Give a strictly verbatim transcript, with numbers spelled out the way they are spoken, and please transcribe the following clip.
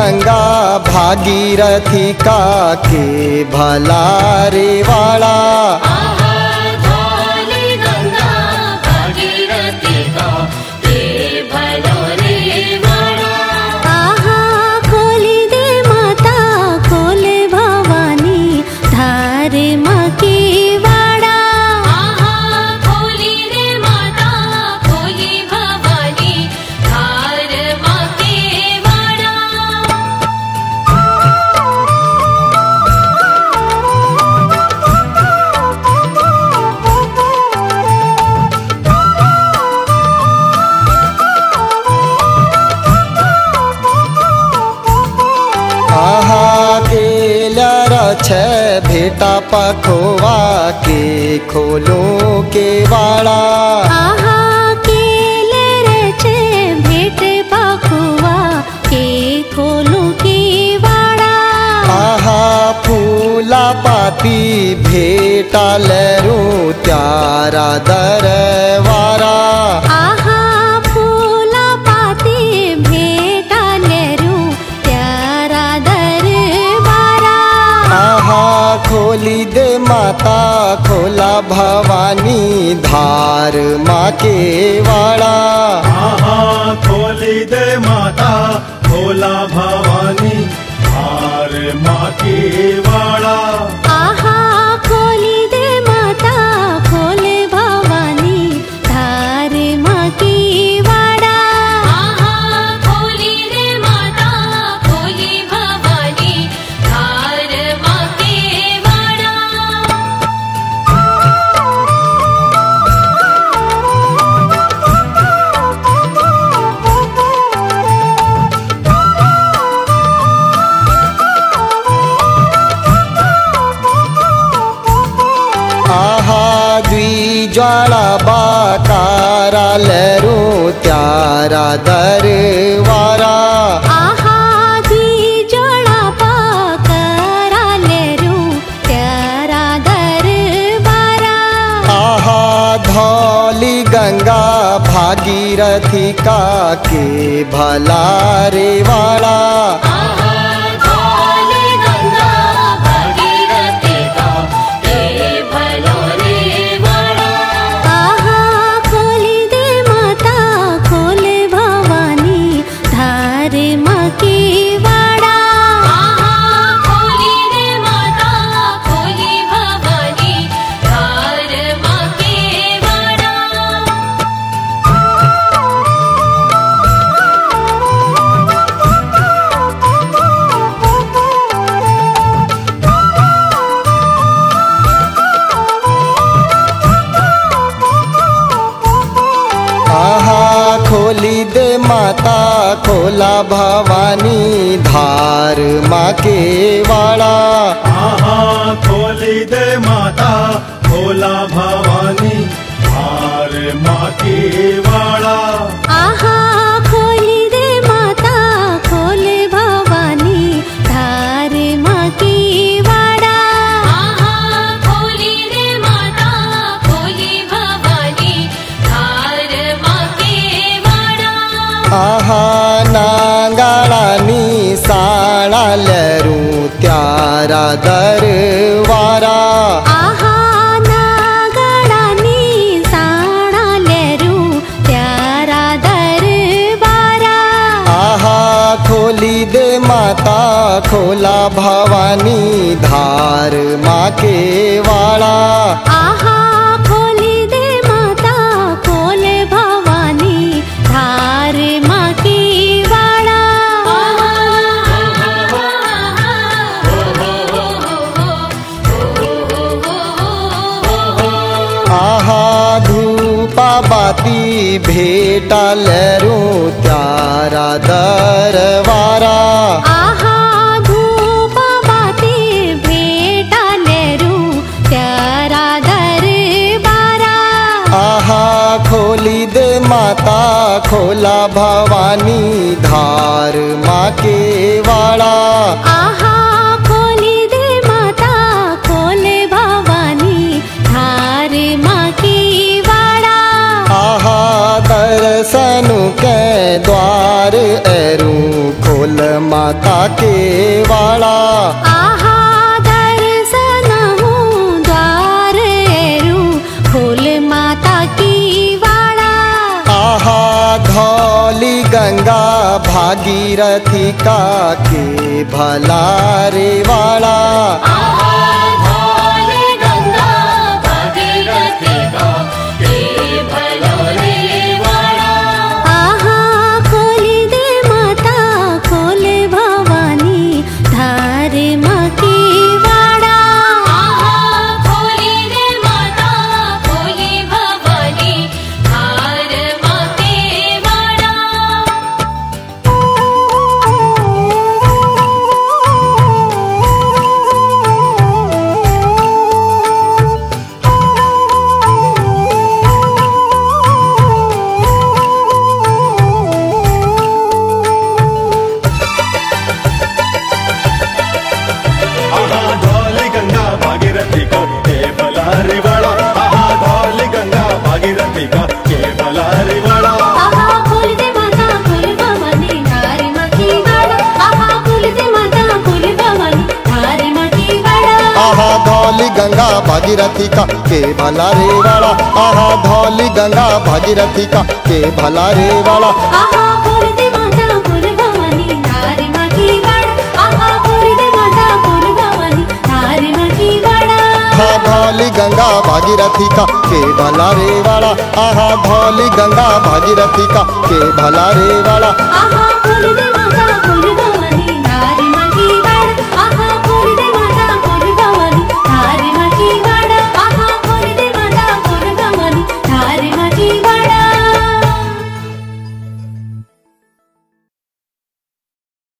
गंगा भागीरथी का के भला रे वाला। छे भेटा पखोवा के खोलो के वाला। आहा केले रे छे भेटे पखोवा के खोलो के वाला। आहा फूला पाती भेटा लेरू त्यारा दरवारा। आहा फूला पाती भेटा लेरू त्यारा दरवारा। आहा खोली दे माता खोला भवानी धार माँ के वाला। आहा खोली दे माता खोला भवानी धार माँ के वाला। आहा खोली दे माता खोले भवानी धार माँ के वाला। आहा खोली दे माता खोली भवानी धार माँ के वाला। आहा द्विज्वाला बाकारा लेरू त्यारा दरवारा। आहा द्विज्वाला बाकारा लेरू त्यारा दरबारा। आहा धौली गंगा भागीरथी का के भला रे वाला। खोली दे माता खोला भवानी धार माँ के वाला। आहा खोली दे माता खोला भवानी धार माँ के वाला। आहा खोली दे माता खोले भवानी धार माँ के वाला। आहा खोली दे माता खोली भवानी धार माँ के वाला। आहा नांगाळानी साळा लेरू त्यारा दरवारा। आहा नांगाळानी साळा लेरू त्यारा दरबारा। आहा खोली दे माता खोला भवानी धार माँ के वाला। आहा खोली दे माता खोले भवानी धार माँ के वाला। आहा धूपा बाती भेटा लेरू त्यारा दरवारा। आहा धूपा बाती भेटा लेरू त्यारा दरबारा। आहा खोली दे माता खोला भवानी धार माँ के वाला। आहा खोली दे माता खोले भवानी धार माँ के वाला। आहा दर्शन के द्वार एरू खोल माता के वाला। आहा दर्शन हूँ द्वार एरू खोल माता की वाड़ा। आहा धौली गंगा भागीरथी का के भला रे वाला। गंगा भागीरथी का के भला रे वाला। आहा धौली गंगा भागीरथी का के भला रे वाला। आहा बोल दे माता बोल भवानी तारी माँ की वाड़ा। आहा बोल दे माता बोल भवानी तारी माँ की वाड़ा। हाँ धौली गंगा भागीरथी का के भला रे वाला। आहा धौली गंगा भागीरथी का के भला रे वाला। आहा बोल दे